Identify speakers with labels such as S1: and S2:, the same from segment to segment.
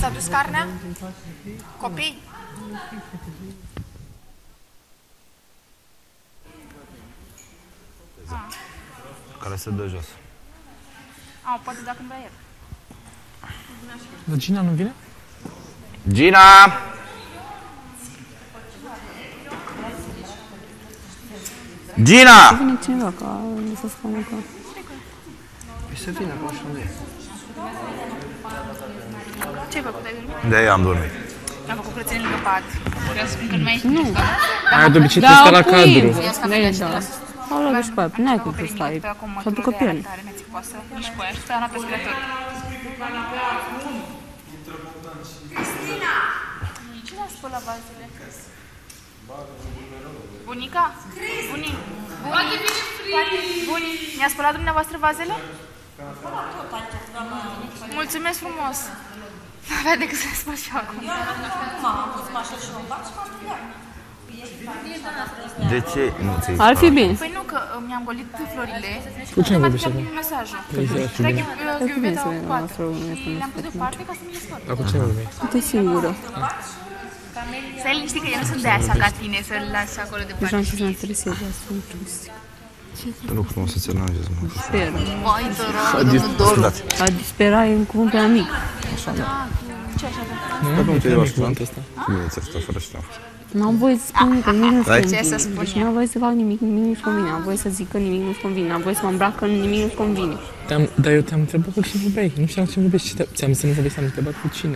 S1: V-ați adus carnea? Copii?
S2: Care se dă jos.
S1: Poate da când vrea el.
S3: Dar Gina nu vine?
S2: Gina! Gina!
S4: Vine cineva ca să spună că...
S2: Păi să vină, că așa unde e.
S1: Ce-ai făcut? Ai dormit?
S2: De-aia am dormit.
S1: Am făcut curățenie lângă pat. Vreau să spun că nu mai ești.
S4: Nu.
S3: Aia de obicei te stă la cadru.
S1: Ia să mine și de la sus.
S4: Au luat și pe aia, n-ai cum să stai, să aducă piele.
S1: Nici cu aia, și stai la respirator. Cristina! Cine a spălat vazele? Bunica? Buni? Buni? Mi-a spălat dumneavoastră vazele? Mulțumesc frumos! Nu avea decât să le spăl și eu acum.
S2: De ce nu ți-ai
S4: Ar fi bine.
S1: Păi nu, că mi-am golit florile.
S3: Cu ce vorbești acum?
S1: Mesajul.
S4: Ar fi bine să vedem la nostru
S1: Le-am pus deoparte ca să mi le spăl.
S3: Dar cu ce vorbești?
S4: Tu singură.
S1: Stai liniștit că eu nu sunt de așa ca tine să-l lași acolo
S4: Deja
S1: departe.
S4: am să mă streseze asta.
S2: Te rog frumos să-ți aranjezi, mă.
S4: Speră.
S1: Vai, te rog, domnul Doru.
S4: A dispera e un cuvânt prea mic.
S1: Ce așa de?
S2: Nu te-ai luat
S3: Cuvântul ăsta.
S2: Bine, ți-a făcut fără știam.
S4: N-am voie să spun nimic, că nimic nu-ți
S2: Hai.
S4: convine.
S1: Ce să spun
S4: Deci
S1: eu?
S4: n-am voie să fac nimic, nimic nu-ți convine. Am voie să zic că nimic nu-ți convine. Am voie să mă îmbrac că nimic nu-ți convine.
S3: Dar eu te-am întrebat cu cine vorbeai. Nu știam cu cine vorbești. Ți-am să nu vorbești, am întrebat cu cine.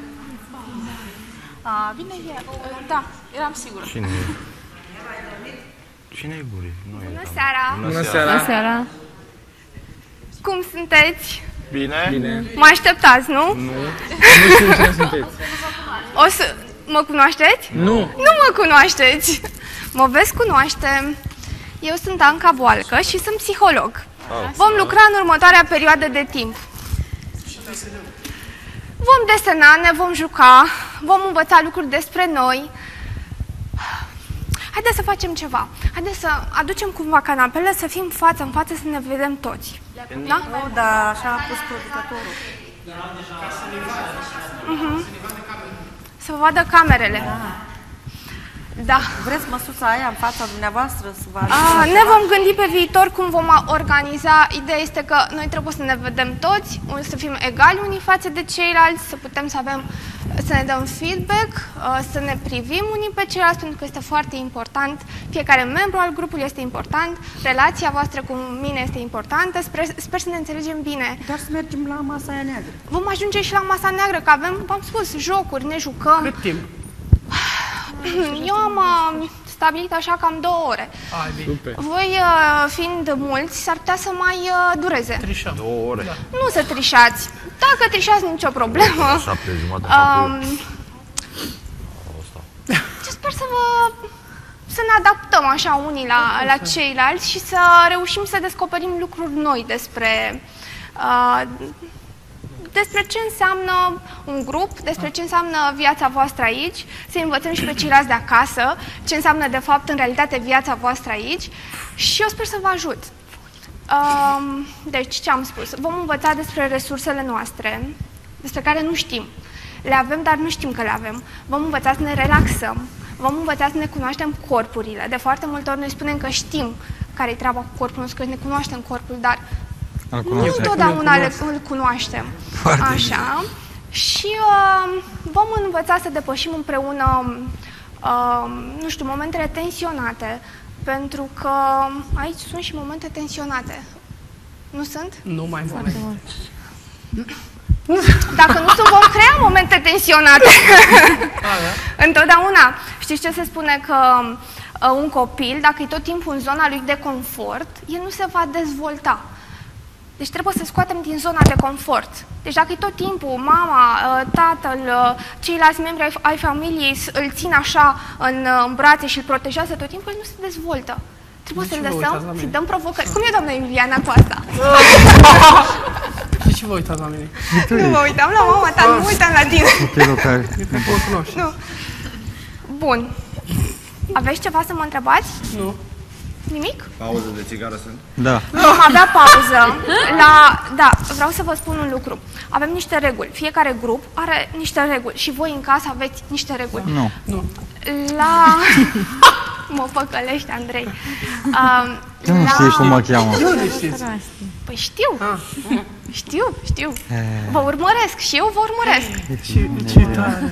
S1: Bine, da, eram sigură.
S2: Cine e? Cine e Guri? Nu e.
S1: Bună seara!
S3: Bună seara!
S4: Bună seara!
S1: Cum sunteți?
S2: Bine?
S3: Bine.
S1: Mă așteptați, nu?
S3: Nu știu cine sunteți.
S1: O să... Mă cunoașteți?
S3: Nu!
S1: Nu mă cunoașteți! Mă veți cunoaște. Eu sunt Anca Boalcă și sunt psiholog. Vom lucra în următoarea perioadă de timp. Vom desena, ne vom juca, vom învăța lucruri despre noi. Haideți să facem ceva. Haideți să aducem cumva canapele, să fim față în față, să ne vedem toți. Da?
S5: Nu, dar așa a pus producătorul.
S1: Să vă vadă camerele. Da.
S5: Vreți măsuța aia în fața dumneavoastră să vă
S1: Ne vom gândi pe viitor cum vom organiza. Ideea este că noi trebuie să ne vedem toți, să fim egali unii față de ceilalți, să putem să ne dăm feedback, să ne privim unii pe ceilalți, pentru că este foarte important. Fiecare membru al grupului este important, relația voastră cu mine este importantă, sper să ne înțelegem bine.
S5: Dar să mergem la masa aia neagră.
S1: Vom ajunge și la masa neagră, că avem, v-am spus, jocuri, ne jucăm.
S3: Cât timp?
S1: Eu am stabilit așa cam 2 ore.
S3: Super.
S1: Voi, fiind mulți, s-ar putea să mai dureze.
S2: 2 ore.
S1: Nu să trișați. Dacă trișați, nicio problemă.
S2: 7:30.
S1: Și sper să ne adaptăm așa unii la ceilalți și să reușim să descoperim lucruri noi despre ce înseamnă un grup, despre ce înseamnă viața voastră aici, să învățăm și pe ceilalți de acasă, ce înseamnă de fapt în realitate viața voastră aici și eu sper să vă ajut. Deci, ce am spus? Vom învăța despre resursele noastre, despre care nu știm. Le avem, dar nu știm că le avem. Vom învăța să ne relaxăm, vom învăța să ne cunoaștem corpurile. De foarte multe ori noi spunem că știm care-i treaba cu corpul nostru, că ne cunoaștem corpul, dar nu întotdeauna îl cunoaștem. Așa. Și vom învăța să depășim împreună, nu știu, momentele tensionate, pentru că aici sunt și momente tensionate. Nu sunt?
S3: Nu mai momente.
S1: Dacă nu sunt, vom crea momente tensionate. Întotdeauna. Știți ce se spune? Că un copil, dacă e tot timpul în zona lui de confort, el nu se va dezvolta. Deci trebuie să scoatem din zona de confort. Deci dacă e tot timpul mama, tatăl, ceilalți membri ai familiei îl țin așa în brațe și îl protejează tot timpul, el nu se dezvoltă. Trebuie să-l lăsăm, să-i dăm provocări. Cum e doamna Iuliana cu asta?
S3: De ce vă uitați la mine?
S1: Nu mă uitam la mama ta, nu mă uitam la tine.
S3: Nu.
S1: Bun. Aveți ceva să mă întrebați?
S3: Nu.
S1: Nimic?
S2: Pauză de țigară sunt?
S6: Da.
S1: Vom avea pauză. Da, vreau să vă spun un lucru. Avem niște reguli. Fiecare grup are niște reguli și voi în casă aveți niște reguli.
S6: Nu.
S1: La... Mă păcălește, Andrei.
S6: Nu știi cum mă cheamă.
S1: Păi știu. Știu. Vă urmăresc și eu vă urmăresc.
S3: Ce tare!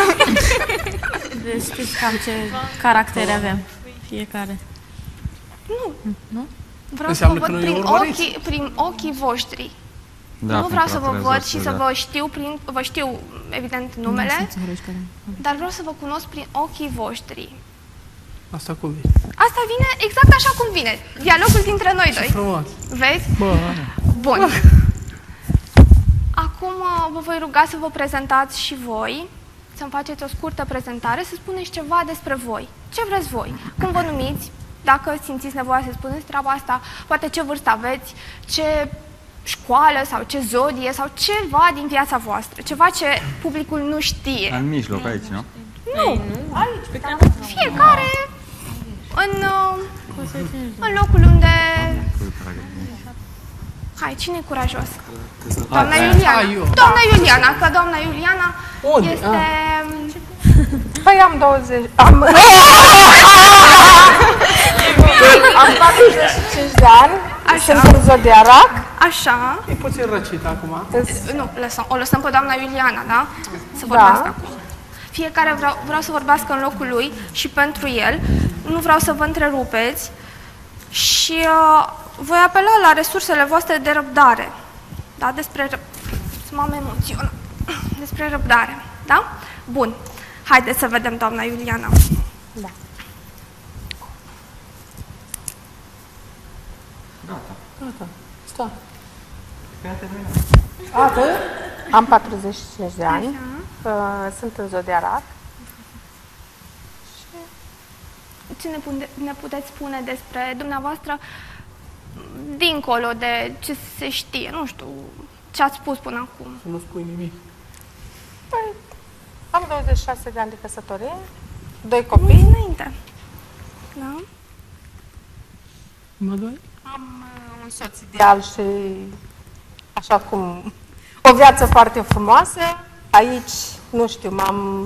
S7: Deci știți cam ce caractere avem fiecare.
S1: Nu? Vreau să
S3: Înseamnă
S1: vă
S3: că
S1: văd
S3: nu e
S1: prin ochii voștri.
S6: Da,
S1: Nu vreau să vă văd și să
S6: da.
S1: vă știu, evident, numele, dar vreau să vă cunosc prin ochii voștri.
S3: Asta cum vine?
S1: Asta vine exact așa cum vine. Dialogul dintre noi doi.
S3: Frumos!
S1: Vezi?
S3: Bă,
S1: Bun. Acum vă voi ruga să vă prezentați și voi, să-mi faceți o scurtă prezentare, să spuneți ceva despre voi. Ce vreți voi? Cum vă numiți? Dacă simțiți nevoia să spuneți treaba asta, poate ce vârstă aveți, ce școală sau ce zodie sau ceva din viața voastră. Ceva ce publicul nu știe.
S6: În mijloc aici, nu?
S1: Nu. Fiecare în locul unde... Hai, cine e curajos? Doamna Iuliana. Doamna Iuliana, că doamna Iuliana este...
S8: Păi am 20... Am 45 de ani, sunt în zodiarac.
S1: Așa.
S3: e puțin răcit acum.
S1: Nu, o lăsăm pe doamna Iuliana, da? Să vorbească acum. Fiecare vreau să vorbească în locul lui și pentru el. Nu vreau să vă întrerupeți și voi apela la resursele voastre de răbdare. Da? Să m-am emoționat. Despre răbdare. Da? Bun. Haideți să vedem, doamna Iuliana.
S8: Da. Gata. Stai. Am 45 de ani. Sunt în zodiarac.
S1: Ce ne puteți spune despre dumneavoastră dincolo de ce se știe? Nu știu, ce ați spus până acum.
S3: Să nu spui nimic.
S8: Păi, am 26 de ani de căsătorie, 2 copii.
S1: Înainte. Da?
S3: Mă doi?
S8: Am un soț ideal și așa cum o viață foarte frumoasă. Aici, nu știu, m-am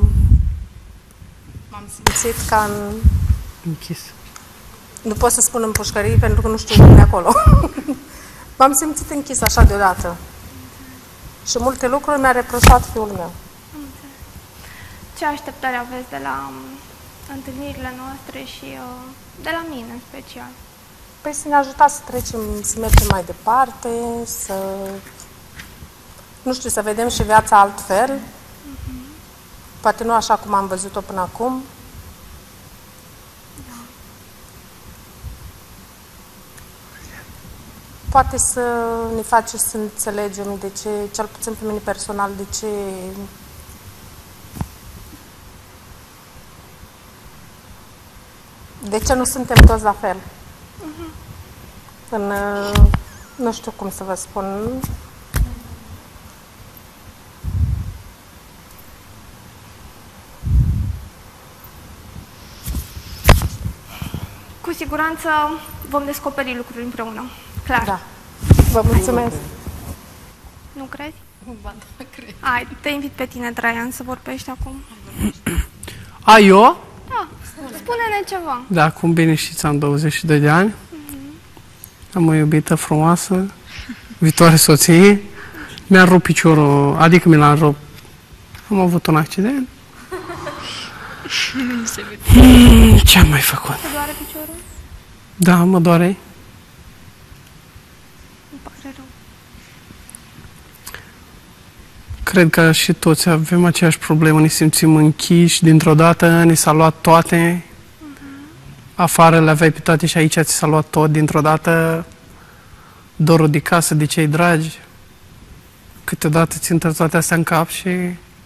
S8: simțit ca în...
S3: Închis.
S8: Nu pot să spun în pușcării pentru că nu știu cum e acolo. M-am simțit închis așa deodată. Și multe lucruri mi-a reproșat fiul meu.
S1: Ce așteptări aveți de la întâlnirile noastre și de la mine în special?
S8: Păi să ne ajutați să trecem, să mergem mai departe, să... Nu știu, să vedem și viața altfel. Poate nu așa cum am văzut-o până acum. Poate să ne face să înțelegem de ce, cel puțin pe mine personal, de ce nu suntem toți la fel. Nu știu cum să vă spun.
S1: Cu siguranță vom descoperi lucruri împreună. Clar.
S8: Da. Vă mulțumesc.
S1: Nu crezi?
S7: Ba, da, cred.
S1: Hai, te invit pe tine, Traian, să vorbești acum.
S3: Eu?
S1: Da, spune-ne ceva.
S3: Da, cum bine știți, am 22 de ani. Am o iubită frumoasă, viitoare soție. Mi-a rupt piciorul, adică mi l-a rupt. Am avut un accident. Ce am mai făcut?
S1: Te doare piciorul?
S3: Da, mă doare.
S1: Îmi pare rău.
S3: Cred că și toți avem aceeași problemă, ne simțim închiși, dintr-o dată ni s-a luat toate. Afară le aveai pe toate și aici ți s-a luat tot dintr-o dată. Dorul de casă, de cei dragi. Câteodată ți intră toate astea în cap și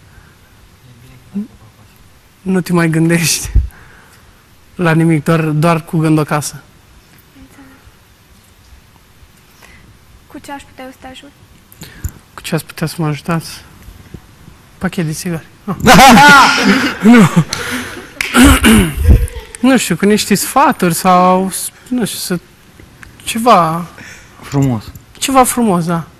S3: nu te mai gândești la nimic, doar cu gândul acasă.
S1: Cu ce aș putea eu să te ajut?
S3: Cu ce ați putea să mă ajutați? Pachet de țigări. Nu. Nu știu, cu niște sfaturi sau nu știu, ceva
S6: Frumos.
S3: frumos, da.